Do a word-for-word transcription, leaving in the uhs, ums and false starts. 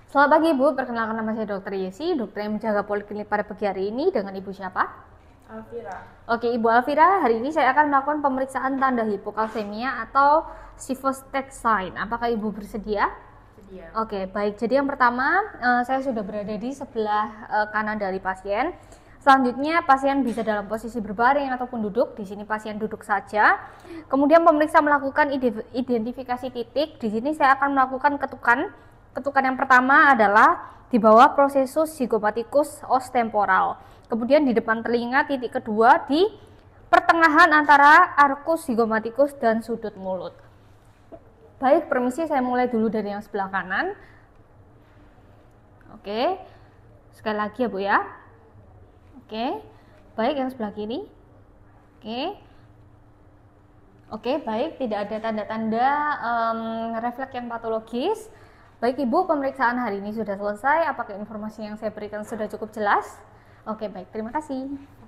Selamat pagi Ibu, perkenalkan nama saya dokter Yesi, dokter yang menjaga poliklinik pada pagi hari ini. Dengan Ibu siapa? Alvira. Oke Ibu Alvira, hari ini saya akan melakukan pemeriksaan tanda hipokalsemia atau Sifo-Stat Apakah Ibu bersedia? Sedia. Oke, baik. Jadi yang pertama, uh, saya sudah berada di sebelah uh, kanan dari pasien. Selanjutnya pasien bisa dalam posisi berbaring ataupun duduk. Di sini pasien duduk saja. Kemudian pemeriksa melakukan identifikasi titik. Di sini saya akan melakukan ketukan. Ketukan yang pertama adalah di bawah prosesus zygomatikus os temporal. Kemudian di depan telinga, titik kedua di pertengahan antara arcus zygomatikus dan sudut mulut. Baik, permisi, saya mulai dulu dari yang sebelah kanan. Oke, sekali lagi ya Bu ya. Oke, baik, yang sebelah kiri. Oke, oke, baik, tidak ada tanda-tanda um, refleks yang patologis. Baik Ibu, pemeriksaan hari ini sudah selesai. Apakah informasi yang saya berikan sudah cukup jelas? Oke, baik, terima kasih.